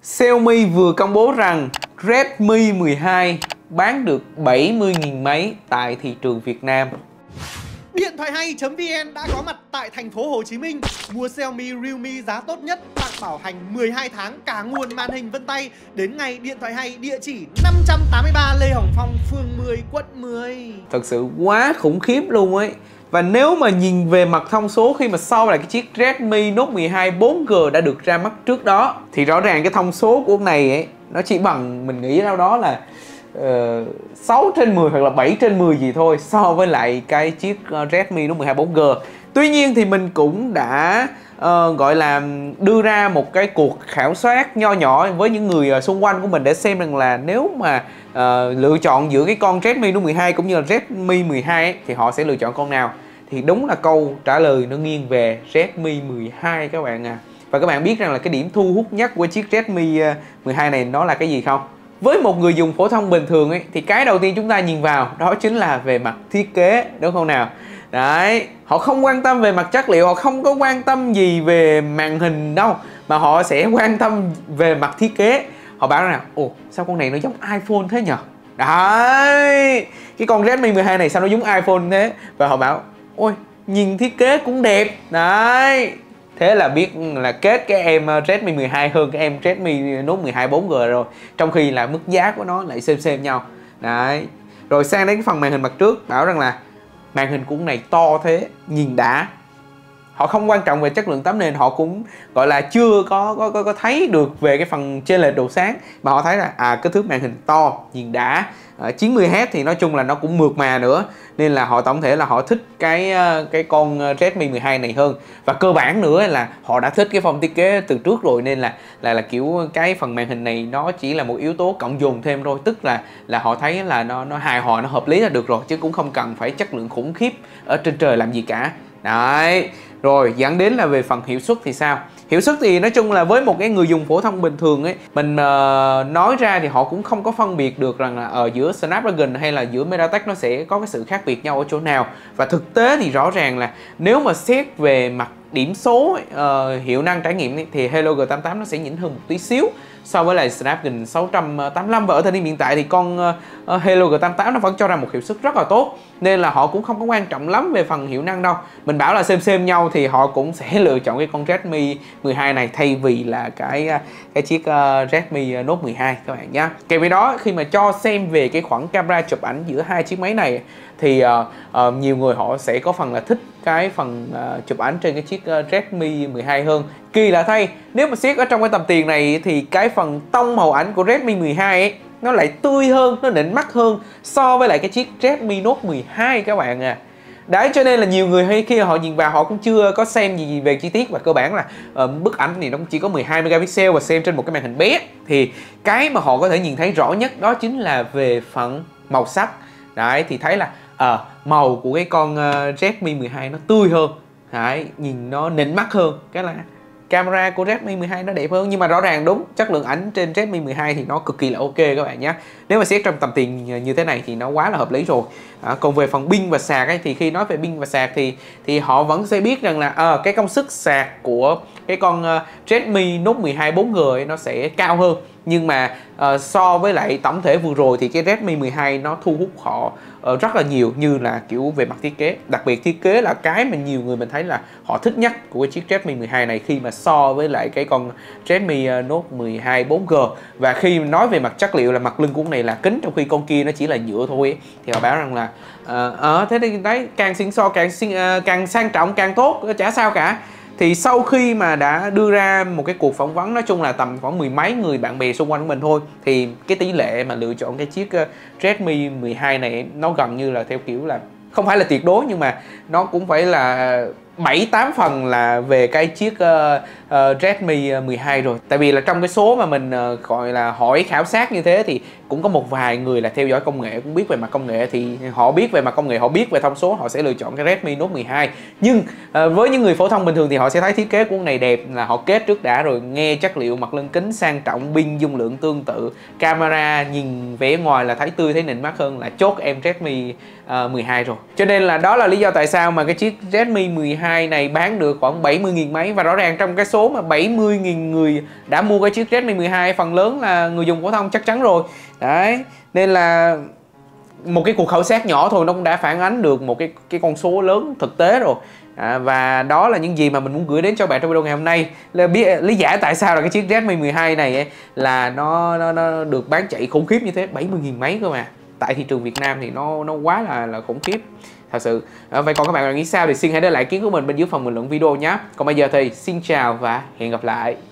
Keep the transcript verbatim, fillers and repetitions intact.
Xiaomi vừa công bố rằng Redmi mười hai bán được bảy mươi nghìn máy tại thị trường Việt Nam. Điện thoại hay.vn đã có mặt tại thành phố Hồ Chí Minh. Mua Xiaomi Realme giá tốt nhất, tặng bảo hành mười hai tháng cả nguồn màn hình vân tay. Đến ngày Điện thoại hay, địa chỉ năm trăm tám mươi ba Lê Hồng Phong, phường mười, quận mười. Thật sự quá khủng khiếp luôn ấy. Và nếu mà nhìn về mặt thông số khi mà so với lại cái chiếc Redmi Note mười hai bốn G đã được ra mắt trước đó, thì rõ ràng cái thông số của con này ấy, nó chỉ bằng, mình nghĩ đâu đó là uh, sáu trên mười hoặc là bảy trên mười gì thôi so với lại cái chiếc Redmi Note mười hai bốn G. Tuy nhiên thì mình cũng đã uh, gọi là đưa ra một cái cuộc khảo sát nho nhỏ với những người uh, xung quanh của mình để xem rằng là nếu mà uh, lựa chọn giữa cái con Redmi Note mười hai cũng như là Redmi mười hai ấy, thì họ sẽ lựa chọn con nào. Thì đúng là câu trả lời nó nghiêng về Redmi mười hai các bạn à. Và các bạn biết rằng là cái điểm thu hút nhất của chiếc Redmi mười hai này nó là cái gì không? Với một người dùng phổ thông bình thường ấy, thì cái đầu tiên chúng ta nhìn vào đó chính là về mặt thiết kế, đúng không nào? Đấy, họ không quan tâm về mặt chất liệu, họ không có quan tâm gì về màn hình đâu, mà họ sẽ quan tâm về mặt thiết kế. Họ bảo rằng, ồ, sao con này nó giống iPhone thế nhờ? Đấy, cái con Redmi mười hai này sao nó giống iPhone thế? Và họ bảo, ôi, nhìn thiết kế cũng đẹp. Đấy, thế là biết là kết cái em Redmi mười hai hơn cái em Redmi Note mười hai bốn G rồi. Trong khi là mức giá của nó lại xem xem nhau. Đấy. Rồi sang đến cái phần màn hình mặt trước, bảo rằng là màn hình của con này to thế, nhìn đã. Họ không quan trọng về chất lượng tấm nền, họ cũng gọi là chưa có có có, có thấy được về cái phần chênh lệch độ sáng, mà họ thấy là à kích thước màn hình to, nhìn đã. À, chín mươi héc thì nói chung là nó cũng mượt mà nữa, nên là họ tổng thể là họ thích cái cái con Redmi mười hai này hơn. Và cơ bản nữa là họ đã thích cái phong thiết kế từ trước rồi, nên là là là kiểu cái phần màn hình này nó chỉ là một yếu tố cộng dồn thêm thôi, tức là là họ thấy là nó nó hài hòa, nó hợp lý là được rồi, chứ cũng không cần phải chất lượng khủng khiếp ở trên trời làm gì cả. Đấy. Rồi dẫn đến là về phần hiệu suất thì sao? Hiệu suất thì nói chung là với một cái người dùng phổ thông bình thường ấy, mình uh, nói ra thì họ cũng không có phân biệt được rằng là ở giữa Snapdragon hay là giữa MediaTek nó sẽ có cái sự khác biệt nhau ở chỗ nào. Và thực tế thì rõ ràng là nếu mà xét về mặt điểm số ấy, uh, hiệu năng trải nghiệm ấy, thì Helio G tám mươi tám nó sẽ nhỉnh hơn một tí xíu so với lại Snapdragon sáu trăm tám mươi lăm. Và ở thời điểm hiện tại thì con uh, Helio G tám mươi tám nó vẫn cho ra một hiệu suất rất là tốt, nên là họ cũng không có quan trọng lắm về phần hiệu năng đâu. Mình bảo là xem xem nhau thì họ cũng sẽ lựa chọn cái con Redmi mười hai này thay vì là cái cái chiếc uh, Redmi Note mười hai các bạn nhé. Kèm với đó, khi mà cho xem về cái khoảng camera chụp ảnh giữa hai chiếc máy này thì uh, uh, nhiều người họ sẽ có phần là thích cái phần uh, chụp ảnh trên cái chiếc uh, Redmi mười hai hơn. Kỳ lạ thay, nếu mà xét ở trong cái tầm tiền này thì cái phần tông màu ảnh của Redmi mười hai ấy nó lại tươi hơn, nó nịnh mắt hơn so với lại cái chiếc Redmi Note mười hai các bạn à. Đấy, cho nên là nhiều người hay khi họ nhìn vào họ cũng chưa có xem gì về chi tiết, và cơ bản là uh, bức ảnh thì nó chỉ có mười hai megapixel và xem trên một cái màn hình bé, thì cái mà họ có thể nhìn thấy rõ nhất đó chính là về phần màu sắc. Đấy, thì thấy là uh, màu của cái con uh, Redmi mười hai nó tươi hơn. Đấy, nhìn nó nịnh mắt hơn, cái là camera của Redmi mười hai nó đẹp hơn. Nhưng mà rõ ràng đúng, chất lượng ảnh trên Redmi mười hai thì nó cực kỳ là ok các bạn nhé. Nếu mà xét trong tầm tiền như thế này thì nó quá là hợp lý rồi. À, còn về phần pin và sạc ấy, thì khi nói về pin và sạc thì thì họ vẫn sẽ biết rằng là à, cái công suất sạc của cái con uh, Redmi Note mười hai bốn G ấy, nó sẽ cao hơn. Nhưng mà uh, so với lại tổng thể vừa rồi thì cái Redmi mười hai nó thu hút họ uh, rất là nhiều, như là kiểu về mặt thiết kế. Đặc biệt thiết kế là cái mà nhiều người mình thấy là họ thích nhất của cái chiếc Redmi mười hai này khi mà so với lại cái con Redmi Note mười hai bốn G. Và khi nói về mặt chất liệu là mặt lưng của con này là kính, trong khi con kia nó chỉ là nhựa thôi ấy, thì họ bảo rằng là ờ uh, thế thì đấy, càng xịn so càng uh, càng sang trọng càng tốt, chả sao cả. Thì sau khi mà đã đưa ra một cái cuộc phỏng vấn, nói chung là tầm khoảng mười mấy người bạn bè xung quanh của mình thôi, thì cái tỷ lệ mà lựa chọn cái chiếc Redmi mười hai này nó gần như là theo kiểu là không phải là tuyệt đối, nhưng mà nó cũng phải là bảy tám phần là về cái chiếc uh, uh, Redmi mười hai rồi. Tại vì là trong cái số mà mình uh, gọi là hỏi khảo sát như thế thì cũng có một vài người là theo dõi công nghệ, cũng biết về mặt công nghệ, thì họ biết về mặt công nghệ, họ biết về thông số, họ sẽ lựa chọn cái Redmi Note mười hai. Nhưng uh, với những người phổ thông bình thường thì họ sẽ thấy thiết kế của con này đẹp, là họ kết trước đã rồi nghe chất liệu mặt lưng kính sang trọng, pin dung lượng tương tự, camera nhìn vẻ ngoài là thấy tươi, thấy nịnh mắt hơn, là chốt em Redmi uh, mười hai rồi. Cho nên là đó là lý do tại sao mà cái chiếc Redmi mười hai hai này bán được khoảng bảy mươi nghìn máy. Và rõ ràng trong cái số mà bảy mươi nghìn người đã mua cái chiếc Redmi mười hai, phần lớn là người dùng phổ thông chắc chắn rồi. Đấy, nên là một cái cuộc khảo sát nhỏ thôi nó cũng đã phản ánh được một cái cái con số lớn thực tế rồi. À, và đó là những gì mà mình muốn gửi đến cho bạn trong video ngày hôm nay, là biết lý giải tại sao là cái chiếc Redmi mười hai này ấy, là nó, nó nó được bán chạy khủng khiếp như thế, bảy mươi nghìn máy cơ mà. Tại thị trường Việt Nam thì nó nó quá là là khủng khiếp thật sự. À, vậy còn các bạn nghĩ sao thì xin hãy để lại ý kiến của mình bên dưới phần bình luận video nhé. Còn bây giờ thì xin chào và hẹn gặp lại.